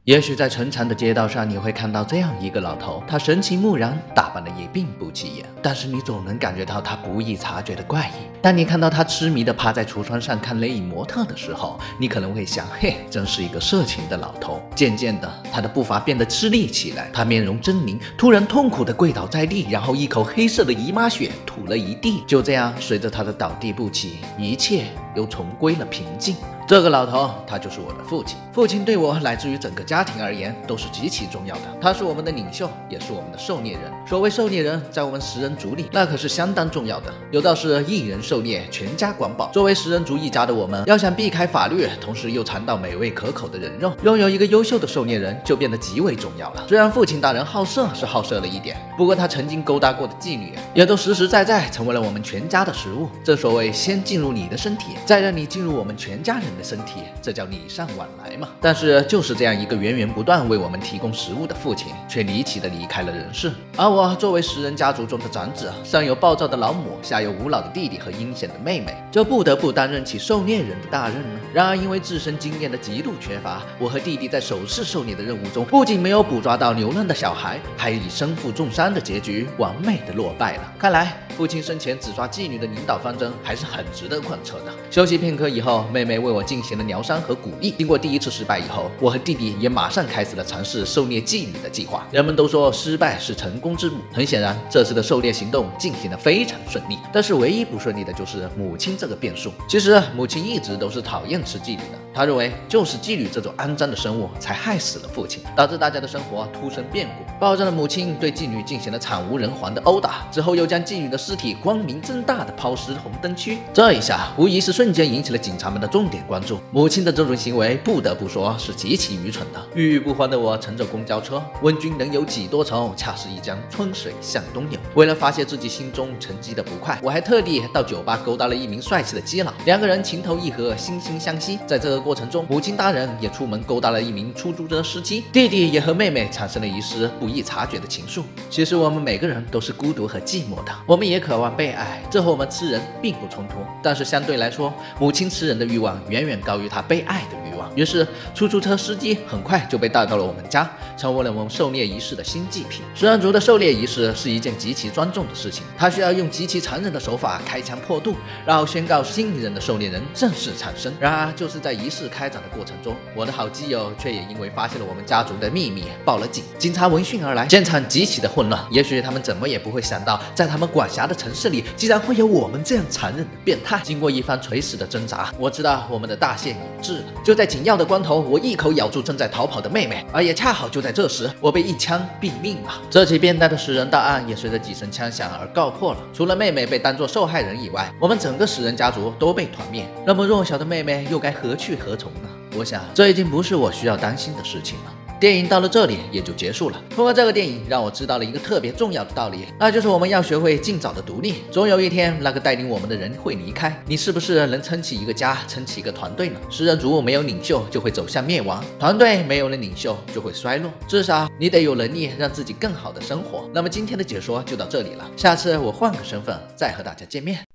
也许在城墙的街道上，你会看到这样一个老头，他神情木然，打扮的也并不起眼，但是你总能感觉到他不易察觉的怪异。当你看到他痴迷的趴在橱窗上看雷影模特的时候，你可能会想，嘿，真是一个色情的老头。渐渐的，他的步伐变得吃力起来，他面容狰狞，突然痛苦地跪倒在地，然后一口黑色的姨妈血吐了一地。就这样，随着他的倒地不起，一切又重归了平静。这个老头，他就是我的父亲。父亲对我乃至于整个家庭而言都是极其重要的，他是我们的领袖，也是我们的狩猎人。所谓狩猎人，在我们食人族里，那可是相当重要的。有道是一人狩猎，全家管饱。作为食人族一家的我们，要想避开法律，同时又尝到美味可口的人肉，拥有一个优秀的狩猎人就变得极为重要了。虽然父亲大人好色是好色了一点，不过他曾经勾搭过的妓女，也都实实在在成为了我们全家的食物。正所谓先进入你的身体，再让你进入我们全家人的身体，这叫礼尚往来嘛。但是就是这样一个源源不断为我们提供食物的父亲，却离奇的离开了人世。而我作为食人家族中的长子，上有暴躁的老母，下有无脑的弟弟和阴险的妹妹，就不得不担任起狩猎人的大任了。然而因为自身经验的极度缺乏，我和弟弟在首次狩猎的任务中，不仅没有捕抓到流浪的小孩，还以身负重伤的结局完美的落败了。看来父亲生前只抓妓女的领导方针还是很值得贯彻的。休息片刻以后，妹妹为我进行了疗伤和鼓励。经过第一次失败以后，我和弟弟也马上开始了尝试狩猎妓女的计划。人们都说失败是成功之母，很显然这次的狩猎行动进行得非常顺利。但是唯一不顺利的就是母亲这个变数。其实母亲一直都是讨厌吃妓女的，她认为就是妓女这种肮脏的生物才害死了父亲，导致大家的生活突生变故。暴躁的母亲对妓女进行了惨无人寰的殴打，之后又将妓女的尸体光明正大的抛尸红灯区。这一下无疑是瞬间引起了警察们的重点关注。母亲的这种行为不得不说是极其愚蠢的。郁郁不欢的我乘着公交车，问君能有几多愁，恰似一江春水向东流。为了发泄自己心中沉积的不快，我还特地到酒吧勾搭了一名帅气的基佬，两个人情投意合，惺惺相惜。在这个过程中，母亲大人也出门勾搭了一名出租车司机，弟弟也和妹妹产生了一丝不易察觉的情愫。其实我们每个人都是孤独和寂寞的，我们也渴望被爱，这和我们吃人并不冲突。但是相对来说，母亲吃人的欲望远远高于她被爱的欲望。于是出租车司机很快就被带到了我们家，成为了我们狩猎仪式的新祭品。食人族的狩猎仪式是一件极其庄重的事情，它需要用极其残忍的手法开枪破肚，然后宣告新一任的狩猎人正式产生。然而就是在仪式开展的过程中，我的好基友却也因为发现了我们家族的秘密报了警。警察闻讯而来，现场极其的混乱。也许他们怎么也不会想到，在他们管辖的城市里竟然会有我们这样残忍的变态。经过一番垂死的挣扎，我知道我们的大限已至了。就在紧要的关头，我一口咬住正在逃跑的妹妹，而也恰好就在这时，我被一枪毙命了。这起变态的食人大案也随着几声枪响而告破了。除了妹妹被当作受害人以外，我们整个食人家族都被团灭。那么弱小的妹妹又该何去何从呢？我想这已经不是我需要担心的事情了。电影到了这里也就结束了。通过这个电影，让我知道了一个特别重要的道理，那就是我们要学会尽早的独立。总有一天，那个带领我们的人会离开。你是不是能撑起一个家，撑起一个团队呢？食人族没有领袖就会走向灭亡，团队没有了领袖就会衰落。至少你得有能力让自己更好的生活。那么今天的解说就到这里了，下次我换个身份再和大家见面。